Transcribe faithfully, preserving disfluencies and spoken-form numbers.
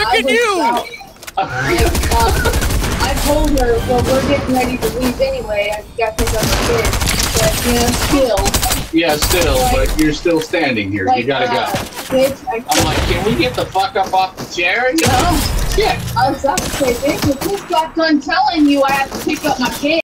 at you! I told her, well, we're getting ready to leave anyway. I got to pick up my kids. But, yeah, still. Yeah, still, like, but you're still standing here. Like, you gotta uh, go. Bitch, I I'm like, can we get the fuck up off the chair? You know? I was about to say, bitch, if this got done telling you I have to pick up my kids.